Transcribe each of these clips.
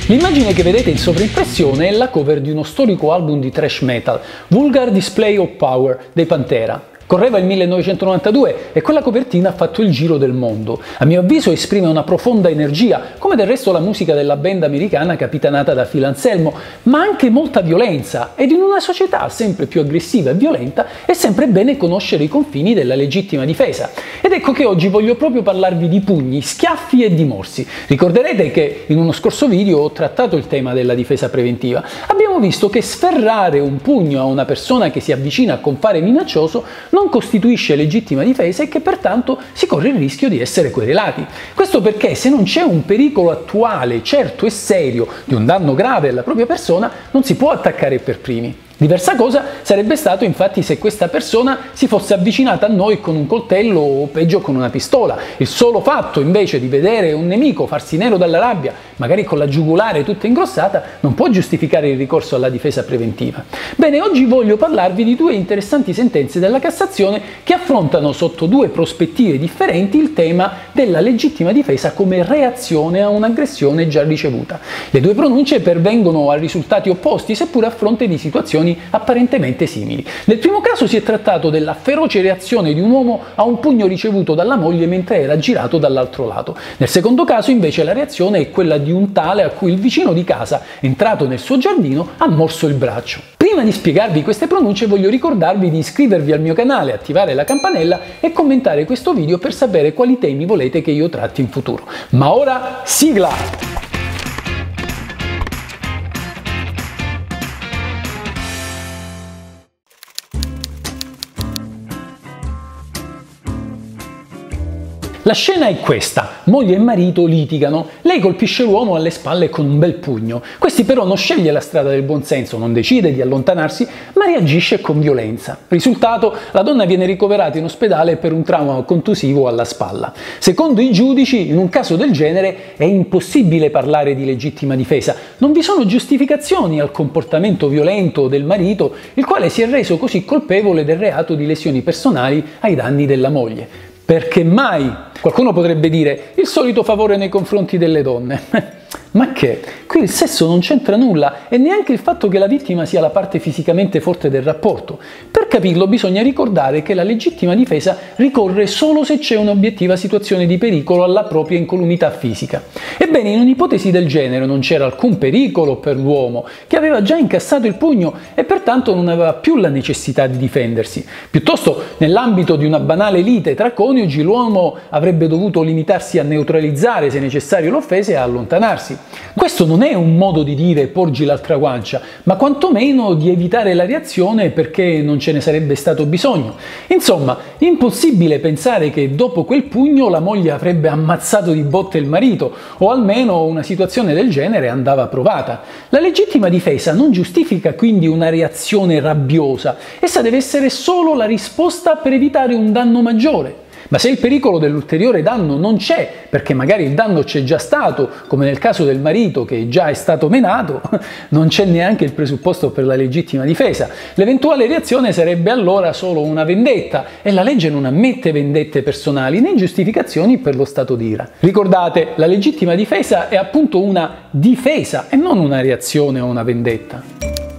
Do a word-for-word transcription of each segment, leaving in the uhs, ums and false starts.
L'immagine che vedete in sovraimpressione è la cover di uno storico album di thrash metal, Vulgar Display of Power dei Pantera. Correva il millenovecentonovantadue e quella copertina ha fatto il giro del mondo. A mio avviso esprime una profonda energia, come del resto la musica della band americana capitanata da Phil Anselmo, ma anche molta violenza, ed in una società sempre più aggressiva e violenta è sempre bene conoscere i confini della legittima difesa. Ed ecco che oggi voglio proprio parlarvi di pugni, schiaffi e dimorsi. Ricorderete che in uno scorso video ho trattato il tema della difesa preventiva. Abbiamo visto che sferrare un pugno a una persona che si avvicina con fare minaccioso non costituisce legittima difesa e che pertanto si corre il rischio di essere querelati. Questo perché se non c'è un pericolo attuale, certo e serio di un danno grave alla propria persona, non si può attaccare per primi. Diversa cosa sarebbe stato infatti se questa persona si fosse avvicinata a noi con un coltello o peggio con una pistola. Il solo fatto invece di vedere un nemico farsi nero dalla rabbia, magari con la giugulare tutta ingrossata, non può giustificare il ricorso alla difesa preventiva. Bene, oggi voglio parlarvi di due interessanti sentenze della Cassazione che affrontano sotto due prospettive differenti il tema della legittima difesa come reazione a un'aggressione già ricevuta. Le due pronunce pervengono a risultati opposti, seppur a fronte di situazioni apparentemente simili. Nel primo caso si è trattato della feroce reazione di un uomo a un pugno ricevuto dalla moglie mentre era girato dall'altro lato. Nel secondo caso invece la reazione è quella di un tale a cui il vicino di casa, entrato nel suo giardino, ha morso il braccio. Prima di spiegarvi queste pronunce voglio ricordarvi di iscrivervi al mio canale, attivare la campanella e commentare questo video per sapere quali temi volete che io tratti in futuro. Ma ora sigla! La scena è questa: moglie e marito litigano, lei colpisce l'uomo alle spalle con un bel pugno. Questi però non sceglie la strada del buonsenso, non decide di allontanarsi, ma reagisce con violenza. Risultato: la donna viene ricoverata in ospedale per un trauma contusivo alla spalla. Secondo i giudici, in un caso del genere è impossibile parlare di legittima difesa. Non vi sono giustificazioni al comportamento violento del marito, il quale si è reso così colpevole del reato di lesioni personali ai danni della moglie. Perché mai? Qualcuno potrebbe dire, il solito favore nei confronti delle donne. Ma che? Qui il sesso non c'entra nulla e neanche il fatto che la vittima sia la parte fisicamente forte del rapporto. Per capirlo bisogna ricordare che la legittima difesa ricorre solo se c'è un'obiettiva situazione di pericolo alla propria incolumità fisica. Ebbene, in un'ipotesi del genere non c'era alcun pericolo per l'uomo, che aveva già incassato il pugno e pertanto non aveva più la necessità di difendersi. Piuttosto, nell'ambito di una banale lite tra coniugi, l'uomo avrebbe dovuto limitarsi a neutralizzare, se necessario, l'offesa e a allontanarsi. Questo non è un modo di dire porgi l'altra guancia, ma quantomeno di evitare la reazione perché non ce ne sarebbe stato bisogno. Insomma, impossibile pensare che dopo quel pugno la moglie avrebbe ammazzato di botte il marito, o almeno una situazione del genere andava provata. La legittima difesa non giustifica quindi una reazione rabbiosa, essa deve essere solo la risposta per evitare un danno maggiore. Ma se il pericolo dell'ulteriore danno non c'è, perché magari il danno c'è già stato, come nel caso del marito che già è stato menato, non c'è neanche il presupposto per la legittima difesa. L'eventuale reazione sarebbe allora solo una vendetta e la legge non ammette vendette personali né giustificazioni per lo stato d'ira. Ricordate, la legittima difesa è appunto una difesa e non una reazione o una vendetta.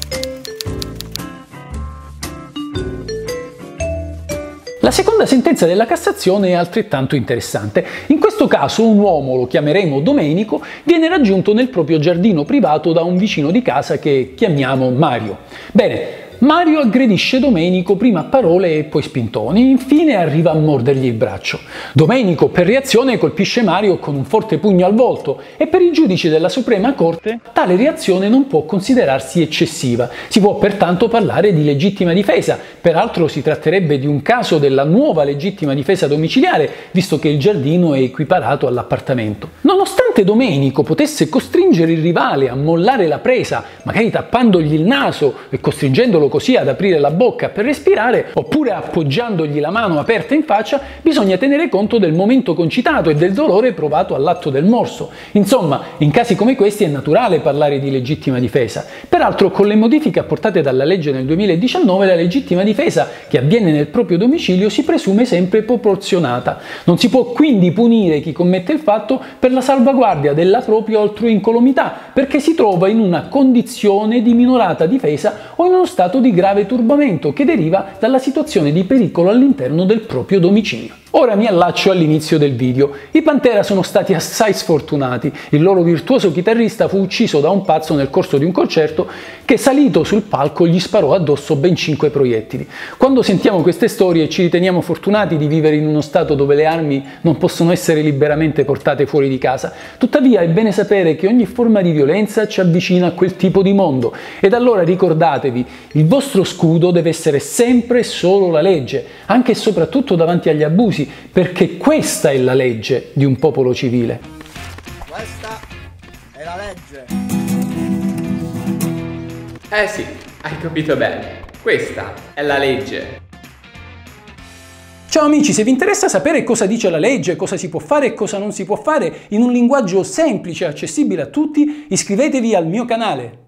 La seconda sentenza della Cassazione è altrettanto interessante. In questo caso un uomo, lo chiameremo Domenico, viene raggiunto nel proprio giardino privato da un vicino di casa che chiamiamo Mario. Bene, Mario aggredisce Domenico prima a parole e poi spintoni, infine arriva a mordergli il braccio. Domenico per reazione colpisce Mario con un forte pugno al volto e per i giudici della Suprema Corte tale reazione non può considerarsi eccessiva. Si può pertanto parlare di legittima difesa, peraltro si tratterebbe di un caso della nuova legittima difesa domiciliare, visto che il giardino è equiparato all'appartamento. Nonostante Domenico potesse costringere il rivale a mollare la presa, magari tappandogli il naso e costringendolo così ad aprire la bocca per respirare, oppure appoggiandogli la mano aperta in faccia, bisogna tenere conto del momento concitato e del dolore provato all'atto del morso. Insomma, in casi come questi è naturale parlare di legittima difesa. Peraltro, con le modifiche apportate dalla legge nel duemiladiciannove, la legittima difesa che avviene nel proprio domicilio si presume sempre proporzionata. Non si può quindi punire chi commette il fatto per la salvaguardia salvaguardia della propria altrui incolumità, perché si trova in una condizione di minorata difesa o in uno stato di grave turbamento che deriva dalla situazione di pericolo all'interno del proprio domicilio. Ora mi allaccio all'inizio del video. I Pantera sono stati assai sfortunati. Il loro virtuoso chitarrista fu ucciso da un pazzo nel corso di un concerto che, salito sul palco, gli sparò addosso ben cinque proiettili. Quando sentiamo queste storie ci riteniamo fortunati di vivere in uno stato dove le armi non possono essere liberamente portate fuori di casa. Tuttavia è bene sapere che ogni forma di violenza ci avvicina a quel tipo di mondo. Ed allora ricordatevi, il vostro scudo deve essere sempre solo la legge, anche e soprattutto davanti agli abusi, perché questa è la legge di un popolo civile. Questa è la legge. Eh sì, hai capito bene. Questa è la legge. Ciao amici, se vi interessa sapere cosa dice la legge, cosa si può fare e cosa non si può fare in un linguaggio semplice e accessibile a tutti, iscrivetevi al mio canale.